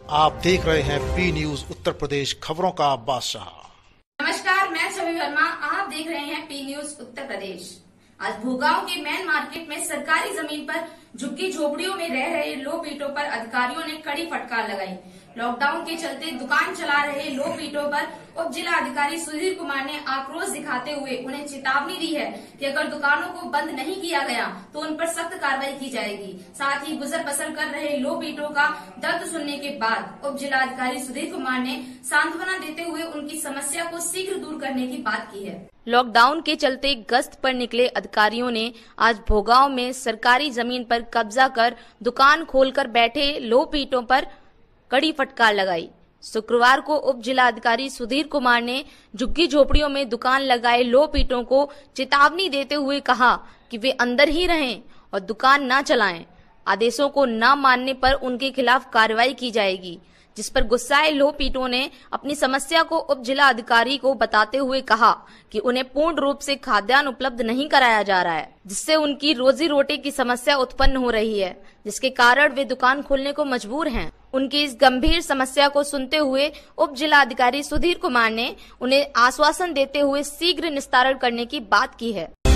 आप देख रहे हैं पी न्यूज उत्तर प्रदेश, खबरों का बादशाह। नमस्कार, मैं छवि वर्मा। आप देख रहे हैं पी न्यूज उत्तर प्रदेश। आज भोगांव के मेन मार्केट में सरकारी जमीन पर झुग्गी झोपड़ियों में रह रहे लोकपीटों पर अधिकारियों ने कड़ी फटकार लगाई। लॉकडाउन के चलते दुकान चला रहे लोकपीटों पर उप जिला अधिकारी सुधीर कुमार ने आक्रोश दिखाते हुए उन्हें चेतावनी दी है कि अगर दुकानों को बंद नहीं किया गया तो उन पर सख्त कार्रवाई की जाएगी। साथ ही गुजर बसर कर रहे लोकपीटों का दर्द सुनने के बाद उप जिला अधिकारी सुधीर कुमार ने सांत्वना देते हुए उनकी समस्या को शीघ्र दूर करने की बात की है। लॉकडाउन के चलते गश्त पर निकले अधिकारियों ने आज भोगांव में सरकारी जमीन पर कब्जा कर दुकान खोलकर बैठे लोकपीटों पर कड़ी फटकार लगाई। शुक्रवार को उप जिला अधिकारी सुधीर कुमार ने झुग्गी झोपड़ियों में दुकान लगाए लोकपीटों को चेतावनी देते हुए कहा कि वे अंदर ही रहें और दुकान न चलाएं। आदेशों को न मानने पर उनके खिलाफ कार्रवाई की जाएगी, जिस पर गुस्साए लोकपीटों ने अपनी समस्या को उप जिला अधिकारी को बताते हुए कहा कि उन्हें पूर्ण रूप से खाद्यान्न उपलब्ध नहीं कराया जा रहा है, जिससे उनकी रोजी रोटी की समस्या उत्पन्न हो रही है, जिसके कारण वे दुकान खोलने को मजबूर हैं। उनकी इस गंभीर समस्या को सुनते हुए उप जिला अधिकारी सुधीर कुमार ने उन्हें आश्वासन देते हुए शीघ्र निस्तारण करने की बात की है।